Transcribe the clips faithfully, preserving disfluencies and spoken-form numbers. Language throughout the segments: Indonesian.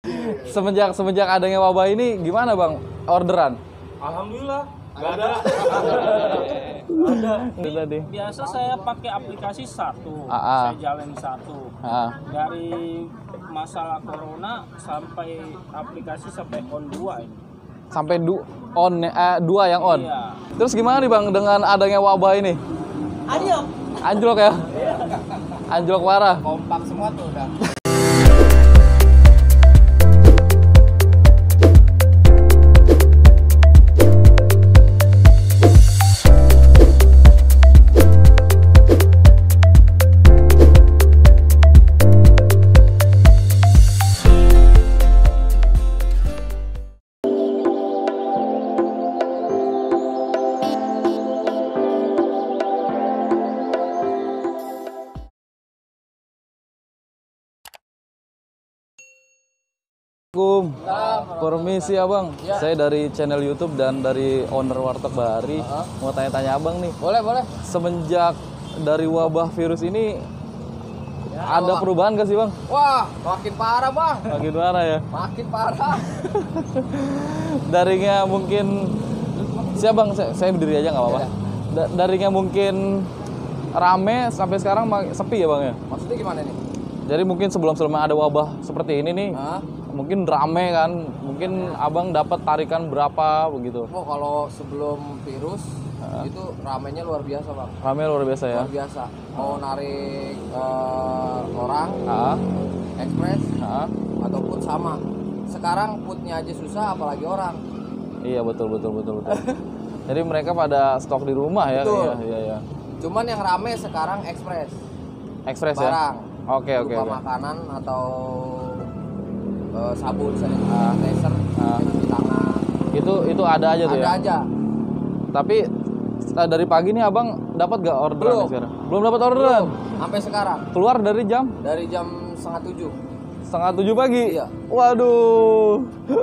Semenjak semenjak adanya wabah ini gimana bang orderan? Alhamdulillah nggak ada. Nggak ada. Tadi. Biasa saya pakai aplikasi satu, Aa. saya jalan satu. Aa. Dari masalah corona sampai aplikasi sampai on dua ini. Sampai du on eh, dua yang on. Iya. Terus gimana nih bang dengan adanya wabah ini? Anjlok. Anjlok ya? Anjlok parah. Kompak semua tuh udah. Assalamualaikum. Permisi abang, ya. Saya dari channel YouTube dan dari owner Warteg Bahari. Uh-huh. Mau tanya-tanya abang nih. Boleh, boleh. Semenjak dari wabah virus ini, ya, ada wah. perubahan gak sih bang? Wah, makin parah bang. Makin parah ya? Makin parah. Darinya mungkin, siapa bang? Saya, saya berdiri aja nggak apa-apa. Ya. Da- darinya mungkin rame sampai sekarang sepi ya bang ya? Maksudnya gimana nih? Jadi mungkin sebelum-sebelumnya ada wabah seperti ini nih, huh? mungkin rame kan, mungkin abang dapat tarikan berapa begitu? Oh kalau sebelum virus uh. itu ramenya luar biasa bang. Rame luar biasa ya? Luar biasa. Mau narik uh, orang, uh. ekspres, uh. ataupun sama. Sekarang putnya aja susah, apalagi orang. Iya betul betul betul betul. Jadi mereka pada stok di rumah ya? Betul. Iya, iya, iya. Cuman yang rame sekarang ekspres. Ekspres ya? Barang. Oke oke. Berupa oke. makanan atau uh, sabun, sanitizer, uh. cuci tangan. Itu itu ada aja tuh ada ya? Ada aja. Tapi dari pagi nih abang dapat gak orderan Belum. sekarang? Belum dapat orderan? Belum. Sampai sekarang. Keluar dari jam? Dari jam setengah tujuh. Setengah tujuh pagi? Iya. Waduh.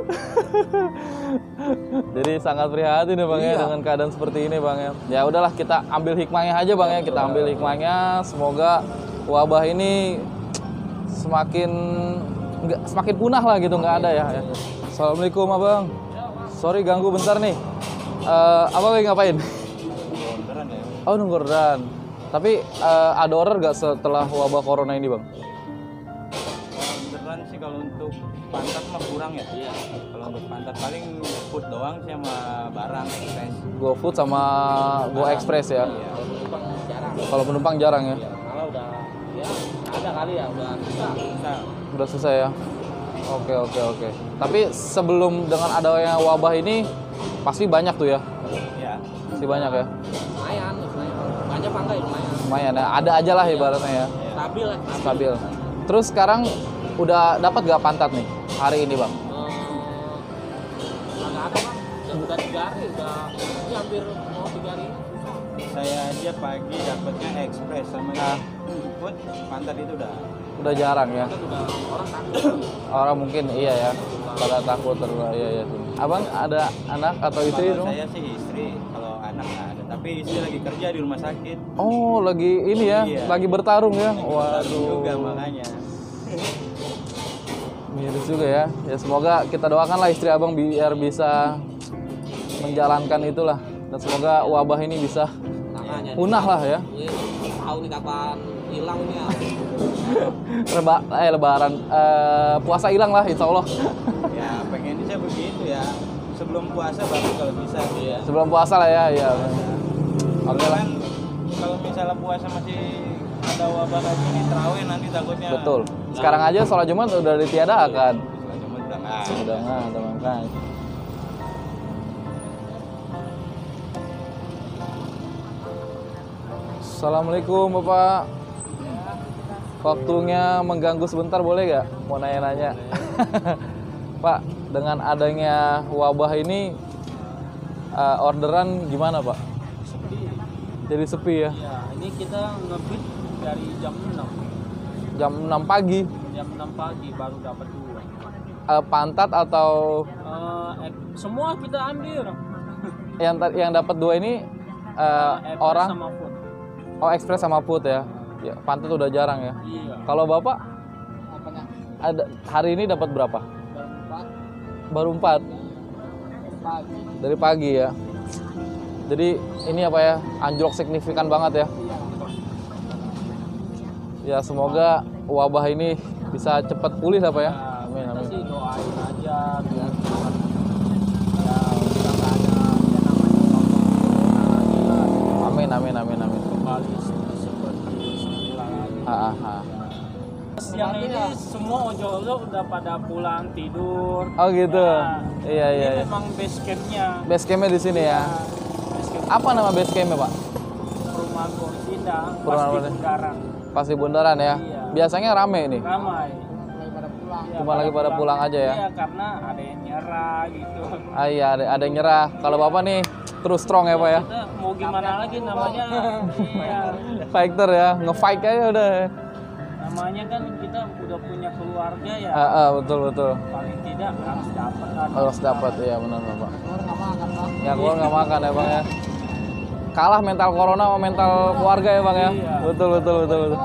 Jadi sangat prihatin ya bang iya. ya dengan keadaan seperti ini bang ya. Ya udahlah kita ambil hikmahnya aja bang ya. Kita ambil hikmahnya. Semoga wabah ini semakin nggak semakin punah lah gitu, nggak ada ya. Assalamualaikum abang. Sorry ganggu bentar nih. Uh, abang lagi ngapain? Orderan ya. Oh nunggu orderan. Tapi uh, ada order nggak setelah wabah corona ini bang? Orderan sih kalau untuk pantat mah kurang ya. Iya. Kalau untuk pantat paling food doang sih sama barang ekspres. GoFood sama Go Express ya. Iya. Kalau penumpang jarang ya. Iya, malah udah ya ada kali ya udah susah. Susah. Udah susah ya. Oke oke oke. Tapi sebelum dengan adanya wabah ini pasti banyak tuh ya. Iya. Pasti banyak ya. Lumayan, lumayan. Banyak apa enggak ya lumayan. Lumayan ya. Ada aja lah ibaratnya ya. Stabil lah. Stabil. Terus sekarang udah dapat gak pantat nih hari ini bang? Nggak ada bang. Udah, udah tiga hari, udah ini hampir mau tiga hari. Saya aja pagi dapatnya ekspres sama ah. food, pantat itu udah udah jarang ya. Udah orang takut. Orang mungkin iya ya pada takut terus iya ya. Abang ada anak atau istri? Kalau saya sih istri, kalau anak nggak ada. Tapi istri lagi kerja di rumah sakit. Oh lagi ini ya, iya. lagi bertarung ya. Lagi Waduh. bertarung juga makanya. Miris juga ya. Ya semoga kita doakan lah istri abang biar bisa menjalankan itulah. Dan semoga wabah ini bisa punah lah ya. Tahu nih kapan hilang ini ya. Reba, eh lebaran eh, puasa hilang lah insya Allah. Ya pengennya sih begitu ya. Sebelum puasa baru kalau bisa ya. Sebelum puasa lah ya, ya. Oke lah. Kalau misalnya puasa masih ada wabah kayak gini, terawih nanti takutnya. Betul. Sekarang aja sholat Jumat udah ditiadakan. Sholat Jumat udah nggak. Udah nggak ada makanya. Assalamualaikum Bapak. Waktunya mengganggu sebentar boleh gak? Mau nanya-nanya. Pak, dengan adanya wabah ini uh, orderan gimana Pak? Sepi. Jadi sepi ya? Ya, ini kita ngebit dari jam enam. Jam enam pagi? Jam enam pagi baru dapat dua. Uh, pantat atau? Uh, semua kita ambil. Yang yang dapat dua ini uh, uh, orang? Sama food. Oh, ekspres sama food ya? Ya, pantat udah jarang ya. Iya. Kalau Bapak apanya? ada hari ini dapat berapa? Uh, Baru empat. Dari pagi ya. Jadi ini apa ya? Anjlok signifikan banget ya. Ya semoga wabah ini bisa cepat pulih apa ya. Amin, Kita amin. sih doain aja biar Tuhan ya udah nggak ada ya namanya lagi lah. Amin, amin, amin, amin. Kembali seperti semula lagi. Ah, ah, ah. Yang ini semua ojol-ojol udah pada pulang tidur. Oh gitu. Ya, Iya, iya. Ini iya. memang base campnya. Base campnya di sini ya. Base camp Apa nama base campnya Pak? perumahan Korsinda, Perumahan pasti mana? Bundaran. Pasti bundaran ya. Iya. Biasanya rame nih. Ramai. Iya, Cuma lagi pada pulang aja ya. Iya, karena ada yang nyerah gitu. Ah iya, ada, ada yang nyerah. Kalau Bapak nih terus strong ya Pak ya. Kita mau gimana lagi namanya? Iya. Fighter ya, nge-fight aja udah. Namanya kan kita udah punya keluarga ya. Ah, ah, betul betul. Paling tidak harus dapat kan. Harus dapat ya benar Bapak. Ya keluar nggak makan ya Bang ya. Kalah mental corona sama mental keluarga ya Bang ya. Iya. Betul betul betul betul.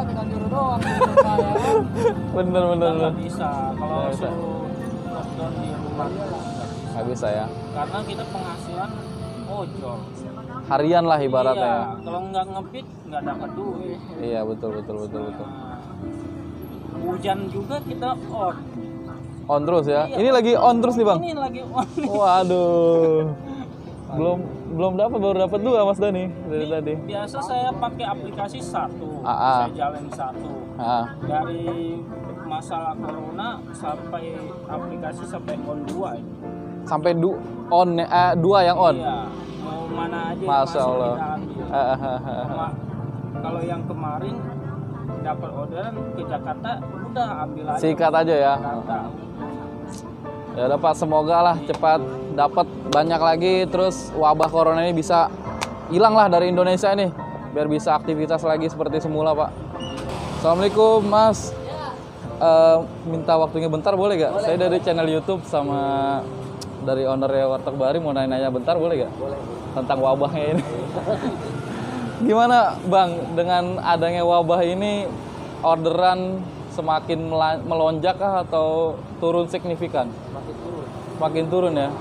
Bener bener bener. Nggak bisa kalau Nggak bisa. suruh lockdown di rumah. Nggak bisa ya. Karena kita penghasilan ojol. Harian lah ibaratnya Iya, ya. kalau nggak ngebit nggak dapat duit. Iya betul betul betul betul. Nah, hujan juga kita on. On terus ya. Iya. Ini lagi on terus nih Bang. Ini lagi on. Waduh. Belum belum dapat baru dapat dua Mas Dani dari Ini tadi. biasa saya pakai aplikasi satu, Ah, ah. saya jalan satu. Ah. Dari masalah corona sampai aplikasi sampai on dua. ini. Sampai du on eh, dua yang on. Iya, mau mana aja yang Masya masuk Allah. kita ambil. Ah, ah, ah, ah. Sama- kalau yang kemarin dapat orderan ke Jakarta, udah ambil aja. Sikat aja ya. Jakarta. Ya udah Pak, semoga lah cepat dapat banyak lagi terus wabah corona ini bisa hilang lah dari Indonesia ini biar bisa aktivitas lagi seperti semula Pak. Assalamualaikum Mas. Eh, minta waktunya bentar boleh gak? Saya dari channel YouTube sama dari ownernya Warteg Bahari mau nanya-nanya bentar boleh gak? Boleh. Tentang wabahnya ini. Gimana Bang dengan adanya wabah ini orderan semakin mela- melonjak kah atau turun signifikan? Makin turun. Makin turun ya.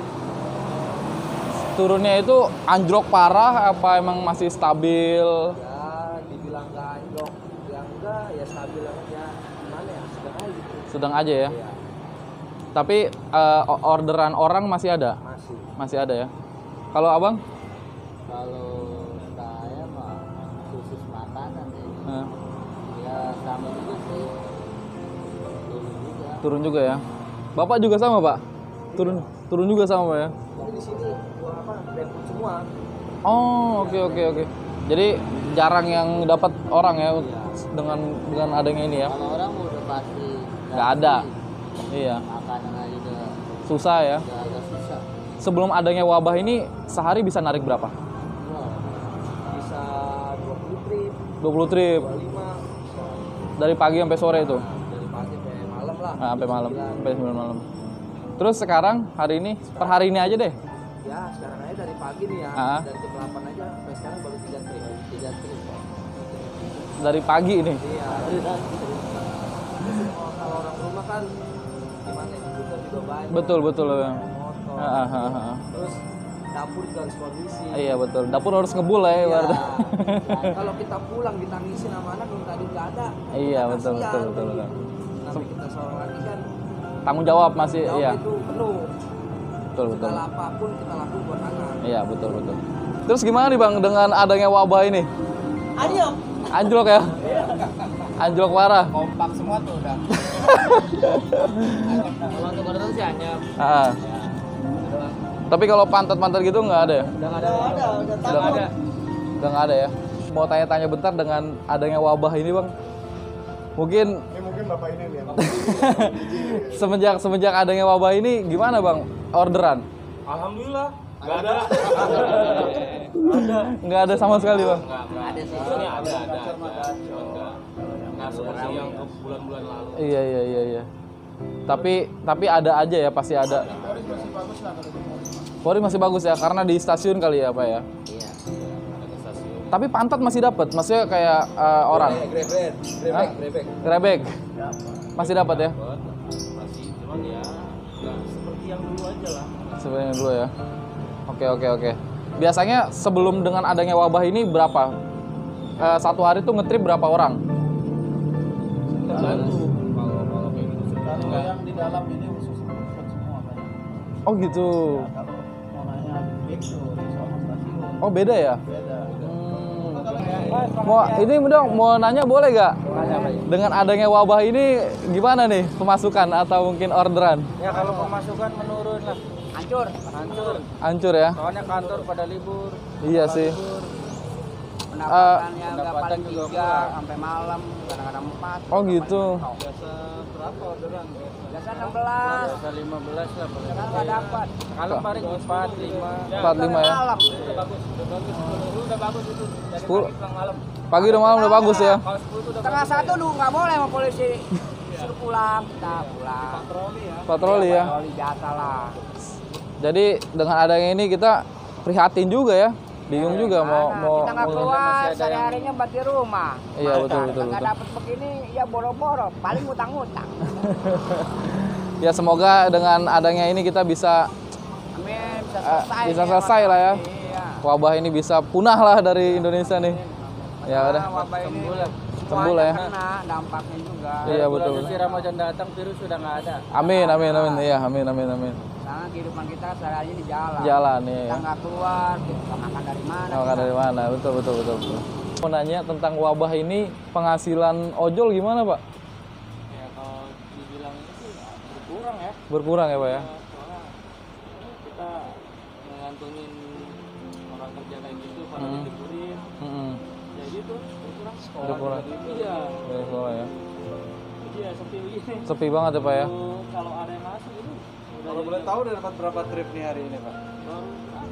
Turunnya itu anjlok parah apa emang masih stabil? Ya dibilang nggak anjlok, yang enggak ya stabil aja. Gimana ya? Sedang aja gitu. Sedang aja ya. Iya, Tapi eh, orderan orang masih ada? masih. Masih ada ya. Kalau Abang? Kalau saya mah khusus makanan ya, Eh, ya sama juga sih turun juga. turun juga ya. Bapak juga sama Pak? Turun turun juga sama Pak ya? Tapi di sini gua apa? Rekrut semua. Oh oke oke oke. Jadi jarang yang dapat orang ya dengan dengan adanya ini ya. Kalau orang udah pasti Nggak ada. Iya. makanan aja udah, Susah ya. udah agak susah. Sebelum adanya wabah ini sehari bisa narik berapa? Wah, Bisa dua puluh trip, dua puluh trip dua puluh lima, dari pagi sampai sore itu. dari pagi sampai malam lah. Nah, sampai malam, sampai sembilan malam. Terus sekarang hari ini per hari ini aja deh. Ya sekarang aja dari pagi nih ya, Ah. dari jam delapan aja sampai sekarang baru tiga trip. tiga trip. Dari pagi ini. Iya. Terus kalau orang rumah kan gimana ya, kebutuhan juga banyak. Betul betul ya. Motor. Ah, ah, ah, ah. Terus dapur juga harus kondisi. Iya betul. Dapur harus ngebul lah ya. Iya. ibaratnya. Kalau kita pulang ditangisin sama anak minta duit nggak ada. Iya Kan betul kasihan, betul betul. gitu. betul. Namanya kita seorang laki kan Tanggung jawab masih jawab iya. itu penuh. Betul betul. Segala apapun kita lakukan buat anak. Iya betul betul. Terus gimana nih Bang dengan adanya wabah ini? Ayo. Anjlok ya? Anjlok parah. Kompak semua tuh udah. Kalau untuk orderan sih hanya Ah. Tapi kalau pantat-pantat gitu nggak ada ya? udah nggak ada. Udah, udah Udah nggak ada. Udah nggak ada ya. Mau tanya-tanya bentar dengan adanya wabah ini Bang. Mungkin Ini mungkin bapak ini nih yang semenjak semenjak adanya wabah ini gimana Bang orderan? Alhamdulillah nggak ada. Nggak ada sama sekali Bang. Ada sih. Sebenarnya ada ada ada. Cuma nggak nggak seperti yang ke bulan-bulan lalu. Iya iya iya iya. Tapi tapi ada aja ya pasti ada. Polri masih bagus ya karena di stasiun kali ya Pak ya. Iya. Tapi pantat masih dapat, maksudnya kayak eh, orang. Grebek, Hah? grebek, grebek. Grebek masih dapat ya. Masih cuman ya Nggak seperti yang dulu aja lah. Sebenarnya dulu ya. Oke oke oke. Biasanya sebelum dengan adanya wabah ini berapa? Eh, satu hari tuh ngetrip berapa orang? Tergantung. Kalau kalau kayak gitu sih. Kalau yang di dalam ini khusus khusus semua banyak. Oh gitu. Kalau mau nanya back tuh sama stasiun Oh beda ya? beda. Mau ini dong mau nanya boleh gak? Dengan adanya wabah ini gimana nih pemasukan atau mungkin orderan? Ya kalau pemasukan menurun lah. Hancur. Hancur. Hancur ya? Soalnya kantor pada libur. Iya sih. Pendapatannya nggak pendapatan paling juga tiga kurang. sampai malam, kadang-kadang empat. Oh gitu. Biasa berapa orderan? Biasa enam belas. Biasa lima belas lah. paling. Sekarang nggak dapat. Kalau kemarin empat, lima. Empat lima ya? Malam. Udah bagus, udah bagus. sepuluh udah bagus itu. Dari Sepuluh. pagi pulang malam. Pagi udah malam udah bagus ya? Kalau sepuluh tuh udah Setengah satu dulu nggak boleh sama polisi. Suruh pulang, kita pulang. patroli ya. Patroli ya. Patroli biasa lah. Jadi dengan adanya ini kita prihatin juga ya. Bingung juga mau Mana? mau Kita nggak mau- keluar, masih ada yang- sehari-harinya buat di rumah. Iya betul betul Nggak betul. dapat begini, ya boro-boro. Paling utang-utang. Ya semoga dengan adanya ini kita bisa Amin, bisa Eh, selesai. bisa nih, selesai wabah lah ya. ini, iya. wabah ini bisa punah lah dari Indonesia nih. Ya udah. Karena wabah ini Sembuh lah. Sembuh lah ya. kena dampaknya juga. Iya betul. Bulan suci Ramadan datang virus sudah nggak ada. Amin amin amin. Iya amin amin amin. Karena kehidupan kita sehari-hari di jalan. Jalan Kita ya. nggak keluar, kita makan dari mana? Makan dari mana? Betul betul betul. betul. Mau nanya tentang wabah ini penghasilan ojol gimana Pak? Ya kalau dibilang ini sih berkurang ya. Berkurang ya Pak ya? Soalnya kita ngantungin orang kerja kayak gitu, pada Hmm. diliburin, Mm-mm. ya gitu berkurang. Sekolah Berkurang. juga gitu ya. Ya, soalnya ya. Jadi ya sepi begini. Sepi banget ya Pak ya? Kalau- Kalau ada yang masuk itu udah Kalau jadi boleh tahu udah dapat berapa trip nih hari ini, Pak? baru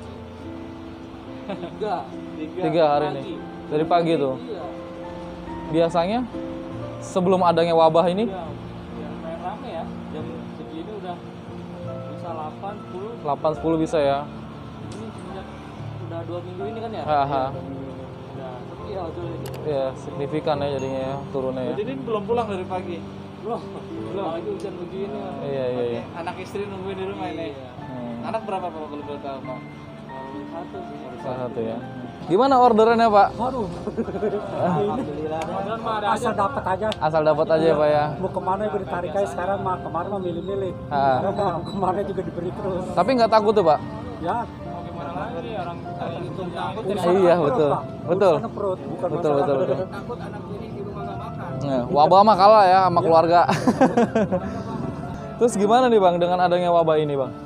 tiga tiga, Tiga hari pagi. ini. Dari pagi tuh. Iya. Biasanya sebelum adanya wabah ini Iya, yang main rame ya. Jam segini udah bisa delapan, sepuluh. delapan sepuluh bisa ya. Ini sejak udah dua minggu ini kan ya? Haha. Udah sepi ya ojol ini. Ya signifikan ya jadinya ya turunnya ya. Jadi ini belum pulang dari pagi. Belum, belum lagi hujan begini. Iya iya iya. Anak istri nungguin di rumah ini. Iya. Hmm. Anak berapa Pak kalau boleh tahu, Pak? Baru satu sih. Salah satu ya. Gimana orderannya Pak? Alhamdulillah. Kemudian mah ada Asal aja. dapat aja. Asal dapat aja ya Pak ya. Mau kemana juga ditarik aja sekarang mah. Kemarin mah milih-milih. Ah. Sekarang mah kemana juga diberi terus. Tapi nggak takut tuh Pak? Ya. Mau gimana lagi orang tadi itu takut. Iya betul, betul, Urusannya perut, bukan betul, masalah. betul, betul. Takut anak ini di rumah nggak makan. Nah, wabah mah kalah ya sama keluarga. Terus gimana nih Bang dengan adanya wabah ini Bang?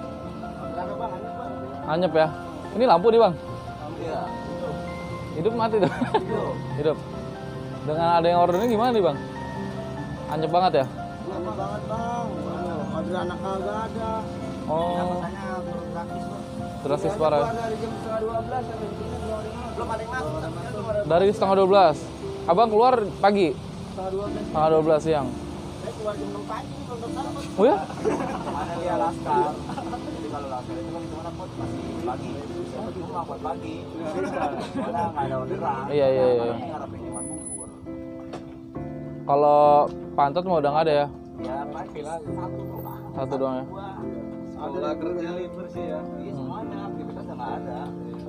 Anyep ya. Ini lampu nih Bang. Iya. Hidup mati tuh. Hidup. Dengan adanya order ini gimana nih Bang? Anyep banget ya? Lama banget bang. Order anak kagak ada. Oh, Makanya belum praktis bang. drastis parah. Dari jam setengah dua belas sampai di sini belum ada yang masuk. Belum ada yang masuk. Tapi kan belum ada. Dari setengah dua belas. Abang keluar pagi? Setengah dua belas. Setengah dua belas siang. Saya keluar jam enam pagi belum sarapan. Oh ya? Mana dia laskar. Jadi kalau laskar itu kan cuma buat masih pagi. Saya cuma buat pagi. Soalnya nggak ada orderan. Iya, iya, iya. Makanya ngarepin cuma bubur. Kalau pantat mau udah nggak ada ya? Ya pasti lah satu doang. Satu doang ya? Dua. Ada kerja libur sih ya. Iya semuanya aktivitasnya nggak ada.